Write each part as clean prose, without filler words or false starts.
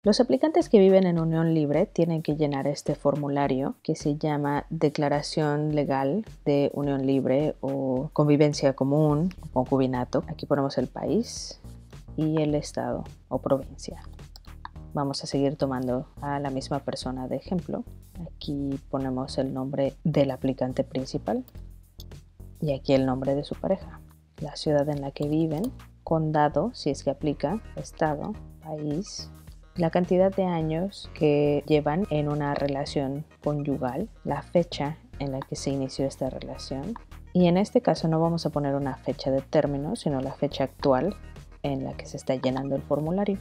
Los aplicantes que viven en unión libre tienen que llenar este formulario que se llama Declaración Legal de Unión Libre o Convivencia Común o Concubinato. Aquí ponemos el país y el estado o provincia. Vamos a seguir tomando a la misma persona de ejemplo. Aquí ponemos el nombre del aplicante principal y aquí el nombre de su pareja, la ciudad en la que viven, condado si es que aplica, estado, país, la cantidad de años que llevan en una relación conyugal, la fecha en la que se inició esta relación. Y en este caso no vamos a poner una fecha de término, sino la fecha actual en la que se está llenando el formulario.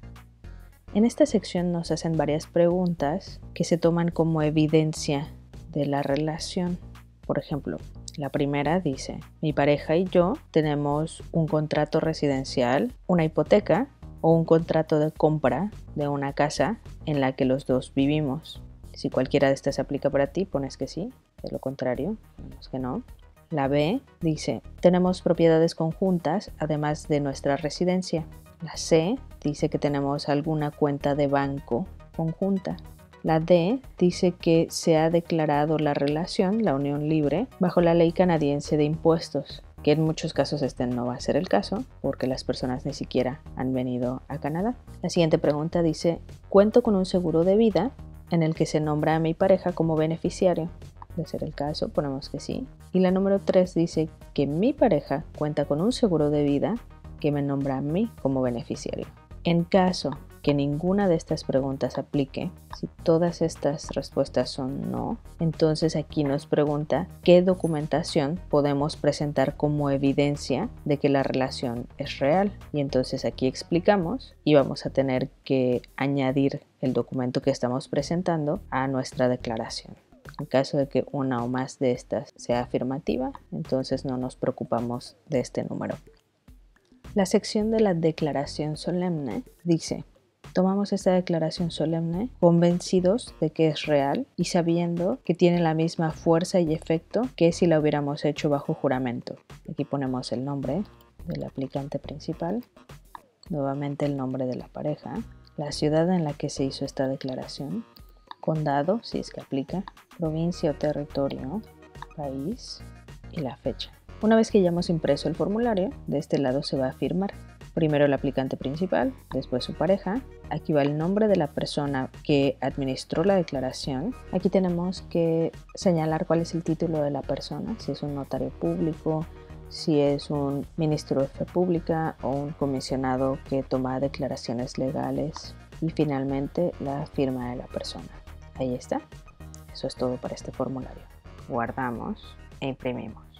En esta sección nos hacen varias preguntas que se toman como evidencia de la relación. Por ejemplo, la primera dice: mi pareja y yo tenemos un contrato residencial, una hipoteca o un contrato de compra de una casa en la que los dos vivimos. Si cualquiera de estas aplica para ti, pones que sí, de lo contrario, ponemos que no. La B dice: tenemos propiedades conjuntas además de nuestra residencia. La C dice que tenemos alguna cuenta de banco conjunta. La D dice que se ha declarado la relación, la unión libre, bajo la ley canadiense de impuestos, que en muchos casos este no va a ser el caso, porque las personas ni siquiera han venido a Canadá. La siguiente pregunta dice: cuento con un seguro de vida en el que se nombra a mi pareja como beneficiario. De ser el caso, ponemos que sí. Y la número 3 dice que mi pareja cuenta con un seguro de vida que me nombra a mí como beneficiario. En caso que ninguna de estas preguntas aplique, si todas estas respuestas son no, entonces aquí nos pregunta qué documentación podemos presentar como evidencia de que la relación es real. Y entonces aquí explicamos y vamos a tener que añadir el documento que estamos presentando a nuestra declaración. En caso de que una o más de estas sea afirmativa, entonces no nos preocupamos de este número. La sección de la declaración solemne dice: tomamos esta declaración solemne convencidos de que es real y sabiendo que tiene la misma fuerza y efecto que si la hubiéramos hecho bajo juramento. Aquí ponemos el nombre del aplicante principal, nuevamente el nombre de la pareja, la ciudad en la que se hizo esta declaración, condado si es que aplica, provincia o territorio, país y la fecha. Una vez que ya hemos impreso el formulario, de este lado se va a firmar. Primero el aplicante principal, después su pareja. Aquí va el nombre de la persona que administró la declaración. Aquí tenemos que señalar cuál es el título de la persona, si es un notario público, si es un ministro de fe pública o un comisionado que toma declaraciones legales. Y finalmente la firma de la persona. Ahí está. Eso es todo para este formulario. Guardamos e imprimimos.